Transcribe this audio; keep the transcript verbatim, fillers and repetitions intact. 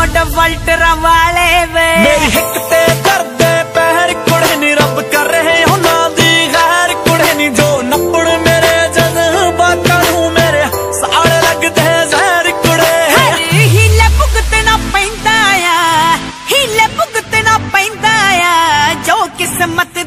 ਮੁੰਡਾ ਵਲਟਰਾਂ ਵਾਲੇ ਵੇ ਮੇਰੀ ਹਿੱਕ ਤੇ ਕਰਦੇ ਪੈਰ ਕੁੜੇ ਨੀ ਰੱਬ ਕਰ ਰਹੇ ਉਹਨਾਂ ਦੀ ਗੈਰ ਕੁੜੇ ਨੀ ਜੋ ਨੱਪੜ ਮੇਰੇ ਜਜ਼ਬਾਤਾਂ ਨੂੰ ਮੇਰੇ ਸਾੜ ਲੱਗਦੇ ਜ਼ਹਿਰ ਕੁੜੇ ਹੀਲੇ ਭੁਗਤਣਾ ਪੈਂਦਾ ਆ ਹੀਲੇ ਭੁਗਤਣਾ ਪੈਂਦਾ ਆ ਜੋ ਕਿਸਮਤ